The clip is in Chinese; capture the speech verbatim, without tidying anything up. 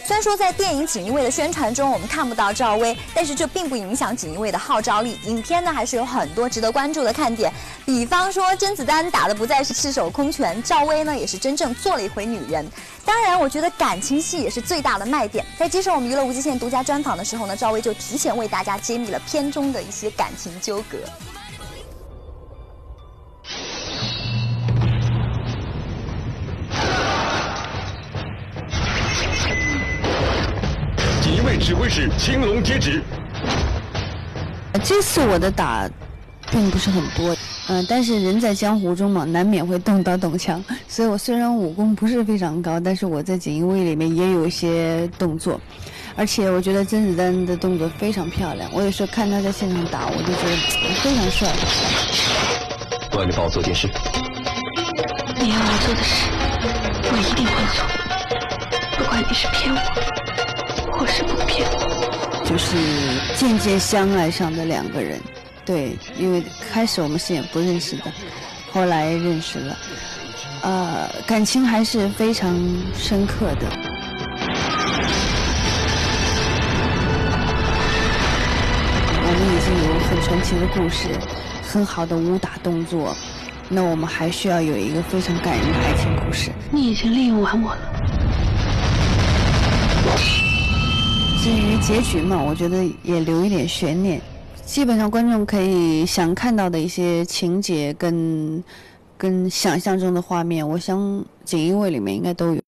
虽然说在电影《锦衣卫》的宣传中我们看不到赵薇，但是这并不影响锦衣卫的号召力。影片呢还是有很多值得关注的看点，比方说甄子丹打的不再是赤手空拳，赵薇呢也是真正做了一回女人。当然，我觉得感情戏也是最大的卖点。在接受我们娱乐无极限独家专访的时候呢，赵薇就提前为大家揭秘了片中的一些感情纠葛。 锦衣卫指挥使青龙接旨。 这次我的打并不是很多，嗯、呃，但是人在江湖中嘛，难免会动刀动枪，所以我虽然武功不是非常高，但是我在锦衣卫里面也有一些动作，而且我觉得甄子丹的动作非常漂亮，我有时候看他在现场打，我就觉得非常帅。 我让你帮我做件事。 你要我做的事，我一定会做，不管你是骗我，或是不骗我。 就是渐渐相爱上的两个人。对，因为开始我们是也不认识的，后来认识了，呃，感情还是非常深刻的。我们已经有很传奇的故事，很好的武打动作，那我们还需要有一个非常感人的爱情故事。 你已经利用完我了。 至于结局嘛，我觉得也留一点悬念。基本上观众可以想看到的一些情节跟跟想象中的画面，我想锦衣卫里面应该都有。